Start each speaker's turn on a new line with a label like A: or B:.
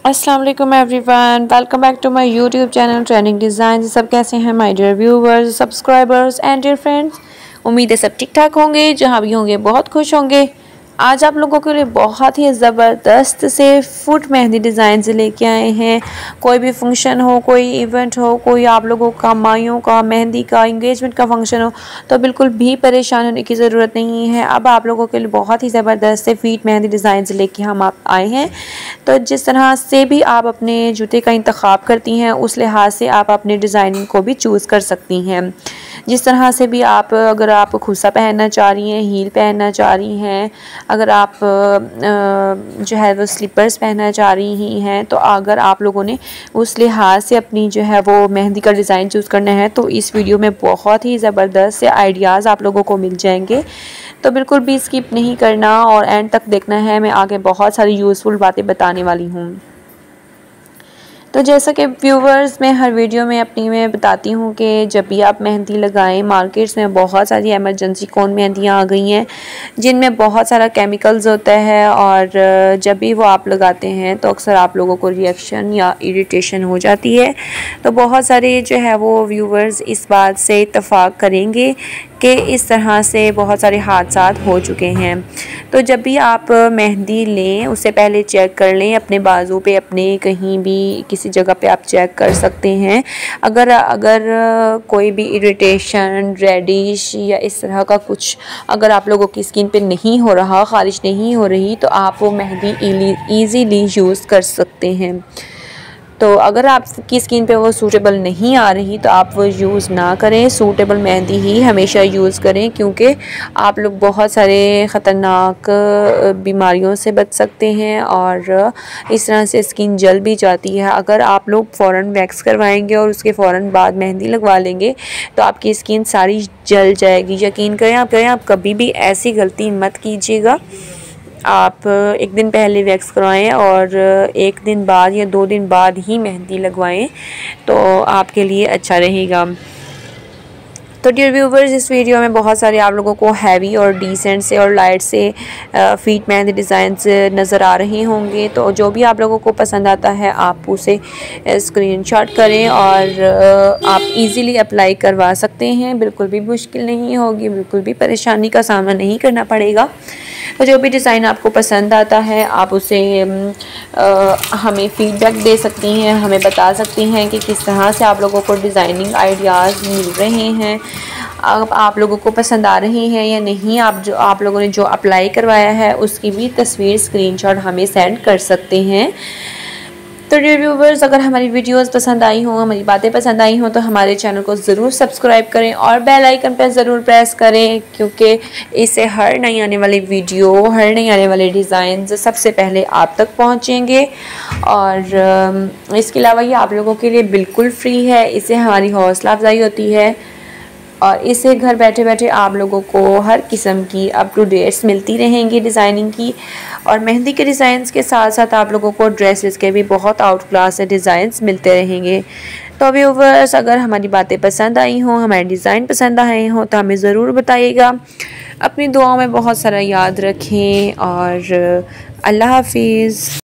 A: अस्सलाम वालेकुम everyone, welcome back to my YouTube channel trending design. सब कैसे हैं my dear viewers, subscribers and dear friends. उम्मीद है सब ठीक ठाक होंगे, जहां भी होंगे बहुत खुश होंगे। आज आप लोगों के लिए बहुत ही ज़बरदस्त से फुट मेहंदी डिज़ाइन लेके आए हैं। कोई भी फंक्शन हो, कोई इवेंट हो, कोई आप लोगों का माइयों का मेहंदी का इंगेजमेंट का फंक्शन हो, तो बिल्कुल भी परेशान होने की ज़रूरत नहीं है। अब आप लोगों के लिए बहुत ही ज़बरदस्त से फीट मेहंदी डिज़ाइन लेके हम आप आए हैं। तो जिस तरह से भी आप अपने जूते का इंतखाब करती हैं, उस लिहाज से आप अपने डिज़ाइनिंग को भी चूज़ कर सकती हैं। जिस तरह से भी आप, अगर आप खुसा पहनना चाह रही हैं, हील पहनना चाह रही हैं, अगर आप जो है वो स्लीपर्स पहनना चाह रही हैं, तो अगर आप लोगों ने उस लिहाज से अपनी जो है वो मेहंदी का डिज़ाइन चूज़ करना है, तो इस वीडियो में बहुत ही ज़बरदस्त से आइडियाज़ आप लोगों को मिल जाएंगे। तो बिल्कुल भी स्किप नहीं करना और एंड तक देखना है। मैं आगे बहुत सारी यूज़फुल बातें बताने वाली हूँ। तो जैसा कि व्यूवर्स, मैं हर वीडियो में अपनी में बताती हूँ कि जब भी आप मेहंदी लगाएं, मार्केट्स में बहुत सारी इमरजेंसी कोन मेहंदियाँ आ गई हैं जिनमें बहुत सारा केमिकल्स होता है, और जब भी वो आप लगाते हैं तो अक्सर आप लोगों को रिएक्शन या इरिटेशन हो जाती है। तो बहुत सारे जो है वो व्यूवर्स इस बात से इत्तफाक करेंगे कि इस तरह से बहुत सारे हादसात हो चुके हैं। तो जब भी आप मेहंदी लें, उससे पहले चेक कर लें अपने बाजू पे, अपने कहीं भी किसी जगह पे आप चेक कर सकते हैं। अगर कोई भी इरिटेशन, रेडिश या इस तरह का कुछ अगर आप लोगों की स्किन पे नहीं हो रहा, ख़ारिश नहीं हो रही, तो आप वो मेहंदी ईज़िली यूज़ कर सकते हैं। तो अगर आपकी स्किन पे वो सूटेबल नहीं आ रही तो आप वो यूज़ ना करें। सूटेबल मेहंदी ही हमेशा यूज़ करें, क्योंकि आप लोग बहुत सारे ख़तरनाक बीमारियों से बच सकते हैं और इस तरह से स्किन जल भी जाती है। अगर आप लोग फ़ौरन वैक्स करवाएंगे और उसके फ़ौरन बाद मेहंदी लगवा लेंगे तो आपकी स्किन सारी जल जाएगी। यकीन करें, आप कभी भी ऐसी गलती मत कीजिएगा। आप एक दिन पहले वैक्स करवाएं और एक दिन बाद या 2 दिन बाद ही मेहंदी लगवाएं, तो आपके लिए अच्छा रहेगा। तो डियर व्यूवर्स, इस वीडियो में बहुत सारे आप लोगों को हैवी और डिसेंट से और लाइट से फीट मेहंदी डिज़ाइंस नज़र आ रहे होंगे। तो जो भी आप लोगों को पसंद आता है आप उसे स्क्रीनशॉट करें और आप इजीली अप्लाई करवा सकते हैं। बिल्कुल भी मुश्किल नहीं होगी, बिल्कुल भी परेशानी का सामना नहीं करना पड़ेगा। तो जो भी डिज़ाइन आपको पसंद आता है आप उसे हमें फ़ीडबैक दे सकती हैं, हमें बता सकती हैं कि किस तरह से आप लोगों को डिज़ाइनिंग आइडियाज़ मिल रहे हैं, अब आप लोगों को पसंद आ रही हैं या नहीं। आप लोगों ने जो अप्लाई करवाया है उसकी भी तस्वीर स्क्रीनशॉट हमें सेंड कर सकते हैं। तो डियर व्यूवर्स, अगर हमारी वीडियोस पसंद आई हों, हमारी बातें पसंद आई हों, तो हमारे चैनल को ज़रूर सब्सक्राइब करें और बेल आइकन पर ज़रूर प्रेस करें, क्योंकि इससे हर नई आने वाली वीडियो, हर नई आने वाले डिज़ाइन सबसे पहले आप तक पहुंचेंगे। और इसके अलावा ये आप लोगों के लिए बिल्कुल फ्री है। इससे हमारी हौसला अफजाई होती है और इससे घर बैठे बैठे आप लोगों को हर किस्म की अप टू डेट्स मिलती रहेंगी डिज़ाइनिंग की। और मेहंदी के डिज़ाइंस के साथ साथ आप लोगों को ड्रेसेस के भी बहुत आउट क्लास डिज़ाइंस मिलते रहेंगे। तो व्यूवर्स, अगर हमारी बातें पसंद आई हों, हमारे डिज़ाइन पसंद आए हों, तो हमें ज़रूर बताइएगा। अपनी दुआओं में बहुत सारा याद रखें और अल्लाह हाफिज़।